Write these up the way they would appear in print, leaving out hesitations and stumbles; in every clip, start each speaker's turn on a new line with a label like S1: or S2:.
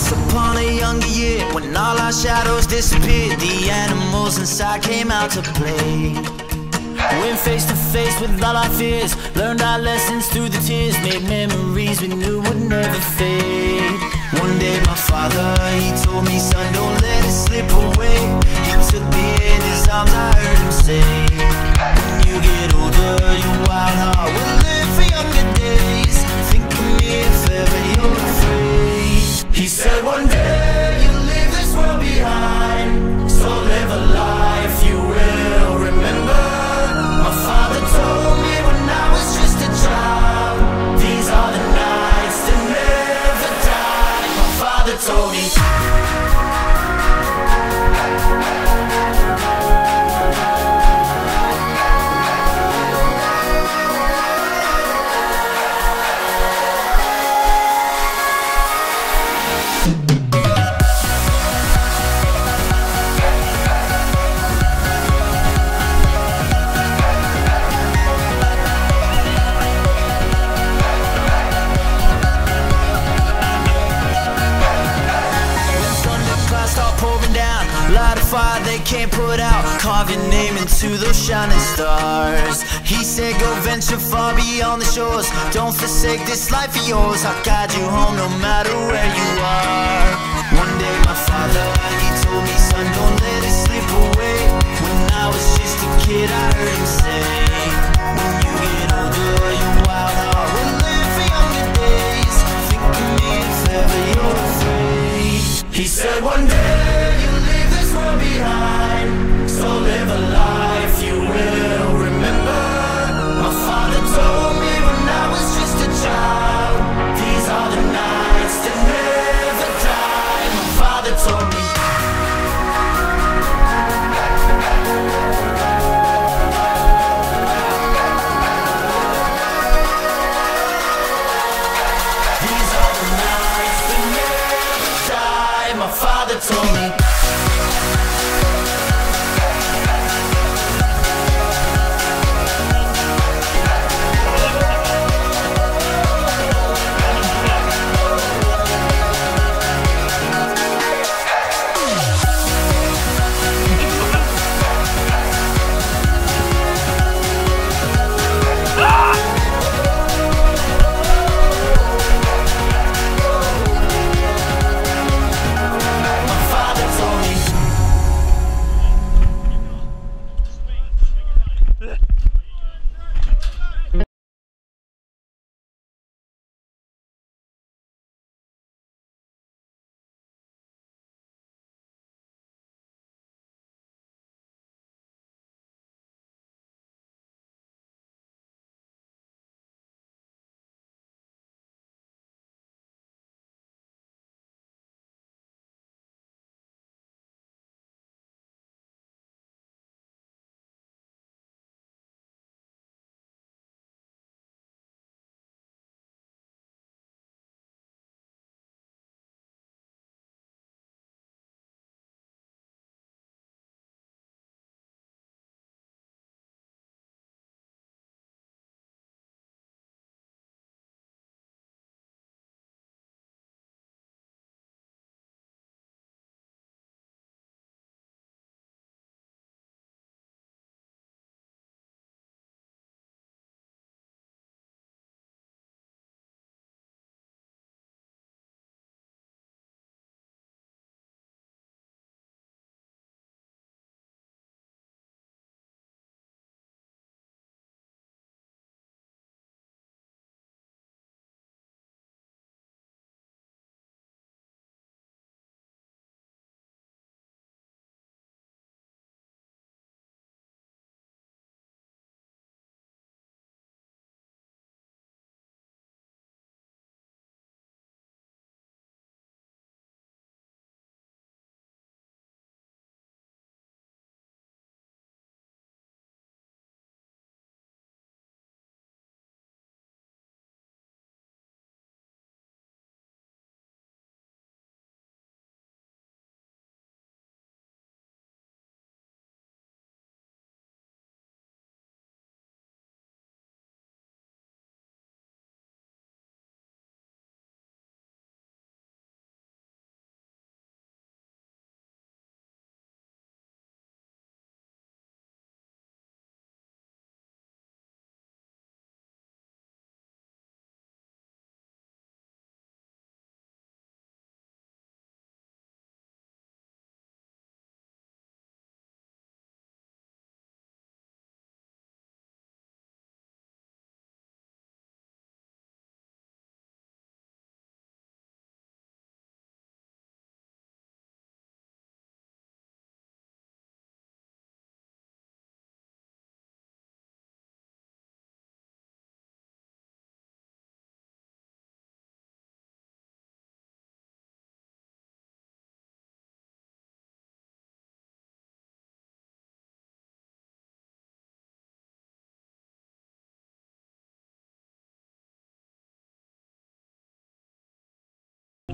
S1: Once upon a younger year, when all our shadows disappeared, the animals inside came out to play. Went face to face with all our fears, learned our lessons through the tears, made memories we knew would never fade. One day my father, he told me, son, don't let it slip away. He took me in his arms, I heard him say, when you get older, your wild heart will live for younger days. Think of me if ever you're afraid. He said one day you'll leave this world behind, so live a life you will remember. My father told me when I was just a child, these are the nights that never die. My father told me. Fire they can't put out, carve your name into those shining stars. He said go venture far beyond the shores, don't forsake this life of yours. I'll guide you home no matter where you are. One day my father, he told me, son, don't let it slip away. When I was just a kid I heard him say, when you get older your wild heart will live for younger days. Think of me if ever you're afraid. He said one day you'll leave this world behind, so live a life you will remember. My father told me when I was just a child, these are the nights that never die. My father told me. These are the nights that never die. My father told me.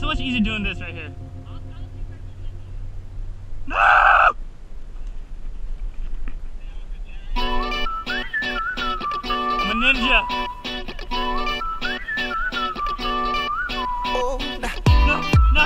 S2: so much easier doing this right here. No! I'm a ninja.
S1: Oh,
S2: No, no.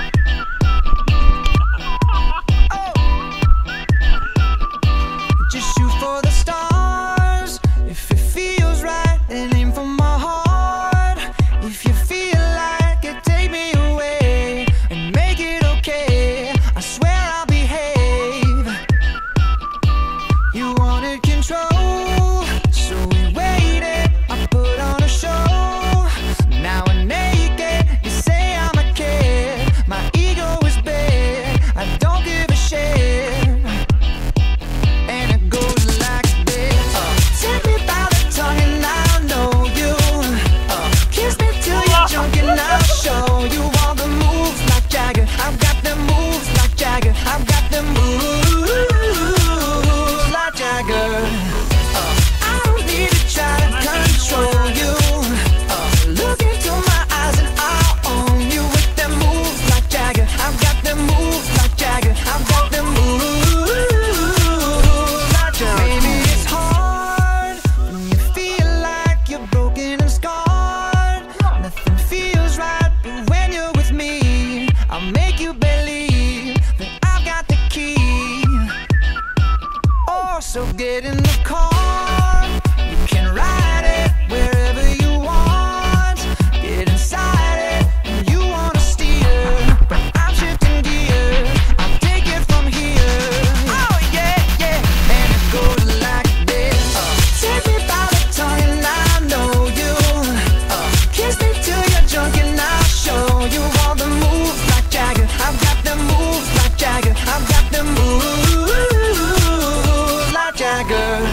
S1: just shoot for the stars. If it feels right, and aim for my heart. If you feel like it, take me away and make it okay. I swear I'll behave. You wanted control, so we waited. I put on a show. Now I'm naked. You say I'm a kid. My ego is big. I don't give a shit. And it goes like this. Take me by the tongue and I'll know you. Kiss me till you're drunk and I'll show you all the moves like Jagger. I've got the moves like Jagger. I've got the moves like Jagger. I don't need to try to control you. Look into my eyes and I'll own you with them moves like Jagger. I've got them moves like Jagger. I've got them moves like Jagger. Maybe it's hard when you feel like you're broken and scarred. Nothing feels right, but when you're with me, I'll make you believe that I've got the key. Oh, so get in the car. You can ride it wherever you want. Get inside it and you wanna steer, but I'm shifting gears. I'll take it from here. Oh yeah, yeah. And it goes like this. Take me by the tongue and I know you. Kiss me till you're drunk and I'll show you all the moves like Jagger. I've got the moves like Jagger. I've got the moves like Jagger.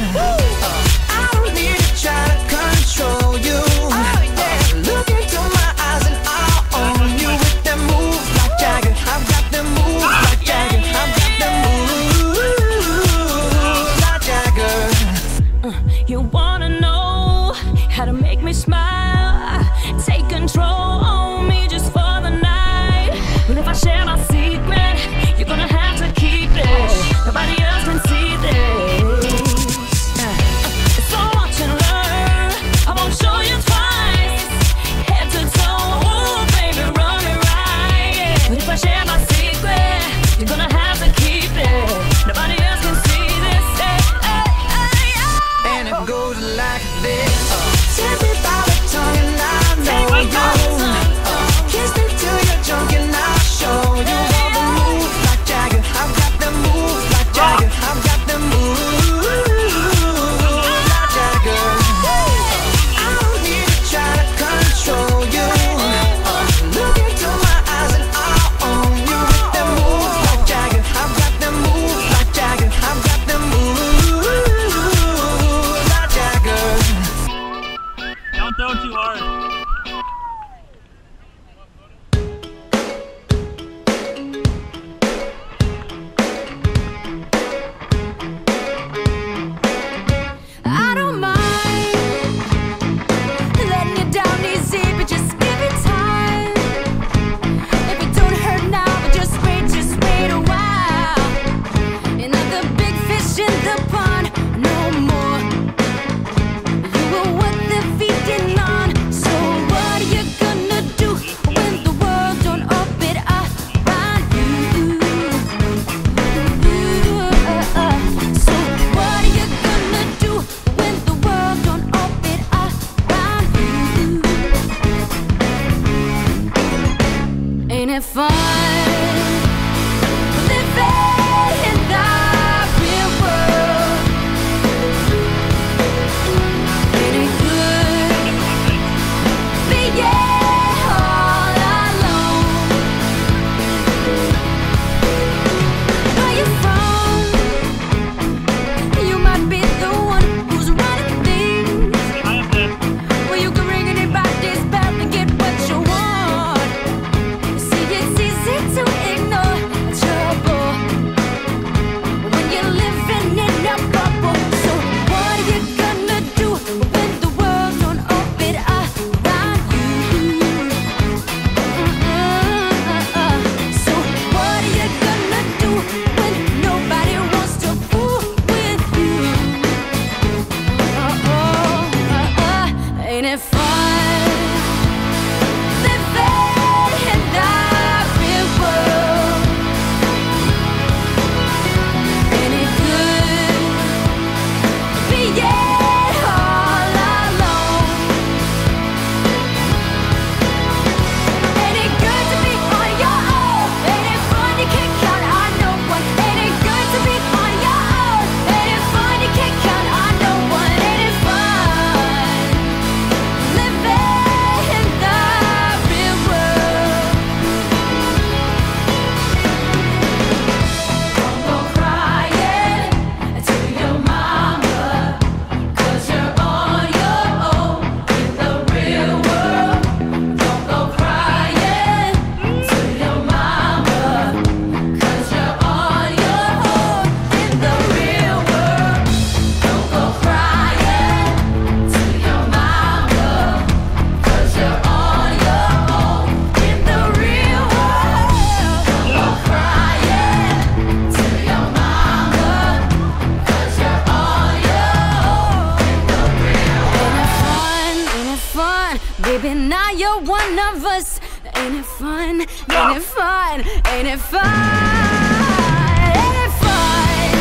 S3: one of us. Ain't it fun? Ain't it fun? Ain't it fun? Ain't it fun?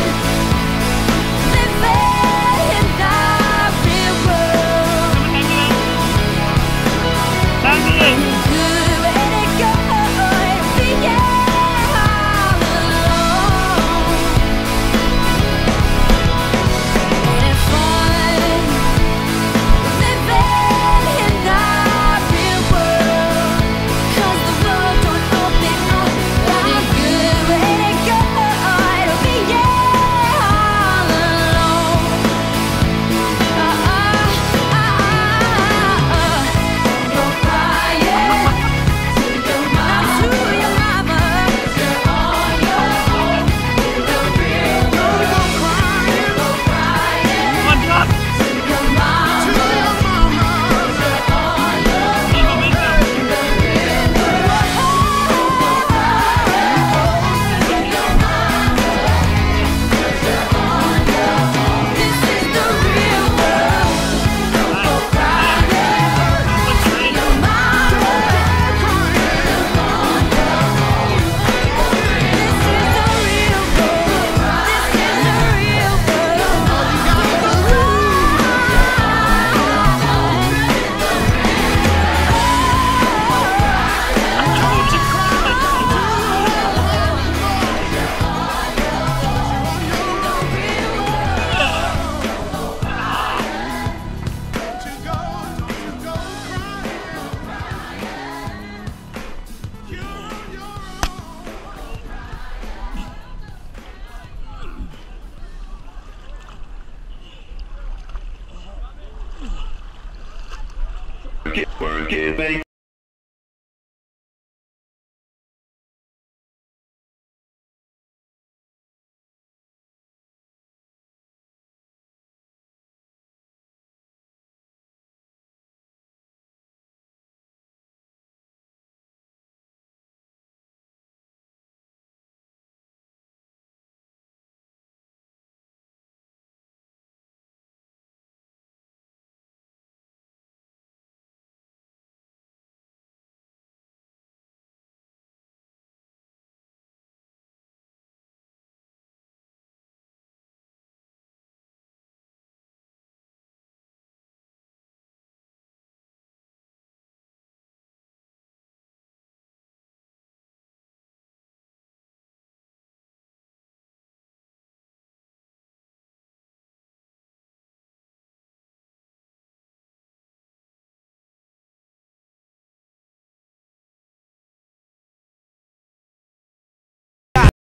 S3: Living in the real world. Ain't it good? Ain't it good? Being all alone. Ain't it fun? Living in the real world. 'Cause the world don't open up. Ain't it good? Ain't it good? Being all alone. You're crying to your mama. You're on your own in the real world. You're crying to your mama. You're on your own in the real world. Your mama. You're on your own. This is the real world. You're crying to your mama. You're on your own. This is the real world. This is the real
S4: Work it, baby.